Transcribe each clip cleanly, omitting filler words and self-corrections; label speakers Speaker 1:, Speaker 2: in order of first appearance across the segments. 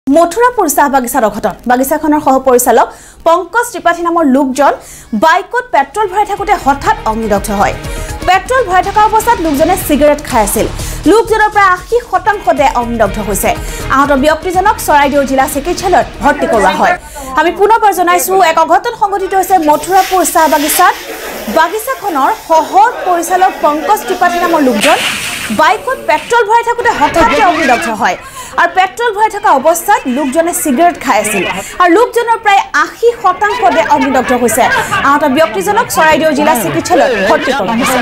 Speaker 1: মথুৰাপুৰ চাহ বাগিচাৰ অঘটন বাগিচাখনৰ সহ পৰিচালক পংকজ ত্ৰিপাঠী নামৰ লোকজন বাইকত পেট্ৰল ভৰাই থাকোতে হঠাৎ অগ্নিদগ্ধ হয়। পেট্ৰল ভৰাই থকা অৱস্থাত লোকজনে সিগাৰেট খাই আছিল। লোকজনৰ প্ৰায় ৮০% দেহ অগ্নিদগ্ধ হৈছে। আহত ব্যক্তিজনক চৰাইদেউ জিলা চিকিৎসালয়ত ভৰ্তি কৰোৱা হয়। আমি পুনৰবাৰ জনাইছো এক অঘটন সংঘটিত হৈছে মথুৰাপুৰ চাহ বাগিচাত। বাগিচাখনৰ সহ পৰিচালক পংকজ ত্ৰিপাঠী নামৰ লোকজন বাইকত পেট্ৰল ভৰাই থাকোতে হঠাৎ অগ্নিদগ্ধ হয়। আর পেট্রল ভৰাই থকা অৱস্থাত লোকজনে সিগাৰেট খাই আছিল আৰু লোকজনৰ প্ৰায় ৮০% দেহ অগ্নিদগ্ধ হৈছে। আহত ব্যক্তিজনক চৰাইদেউ জিলা চিকিৎসালয়ত ভৰ্তি কৰা হৈছে।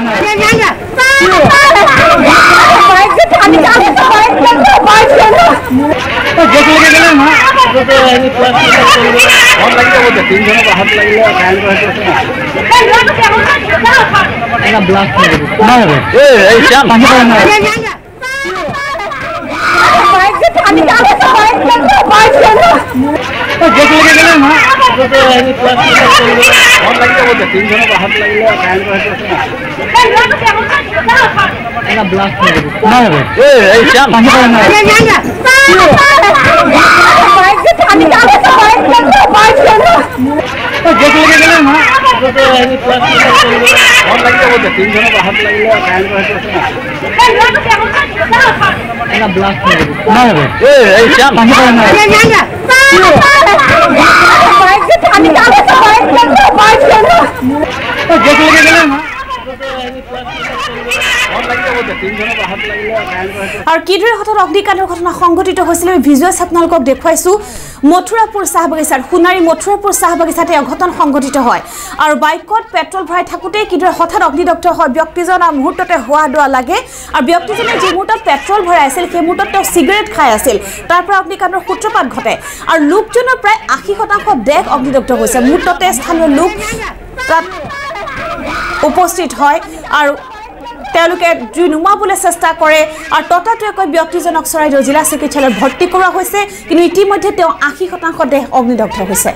Speaker 1: আর কিদৰে হঠাৎ অগ্নিকাণ্ডৰ ঘটনা সংঘটিত হৈছিল ভিজুৱেলছ আপোনালোকক দেখুৱাইছো। মথুৰাপুৰ চাহ বাগিচাৰ সোণাৰী মথুৰাপুৰ চাহ বাগিচাতে অঘটন সংঘটিত হয় আৰু বাইকত পেট্ৰল ভৰাই থাকোতে কিদৰে হঠাৎ অগ্নিদগ্ধ হয় ব্যক্তিজন আৰু মুহূৰ্ততে হোৱা দোৱা লাগে। আৰু ব্যক্তিজনে যে মুহূৰ্তত পেট্ৰল ভৰাই আছিল সেই মুহূৰ্তত তেওঁ সিগাৰেট খাই আছিল। তাৰ পৰা অগ্নিকাণ্ডৰ সূত্ৰপাত ঘটে আৰু লোকজনৰ প্ৰায় ৮০% দেহ অগ্নিদগ্ধ হৈছে। মুহূৰ্ততে স্থানীয় লোক তাত উপস্থিত হয় আৰু তেওঁলোকে জুই নুমাবলৈ চেষ্টা কৰে আৰু ততাতৈয়াকৈ ব্যক্তিজনক চৰাইদেউ জিলা চিকিৎসালয়ত ভৰ্তি কৰোৱা হৈছে। কিন্তু ইতিমধ্যে তেওঁ ৮০% দেহ অগ্নিদগ্ধ হৈছে।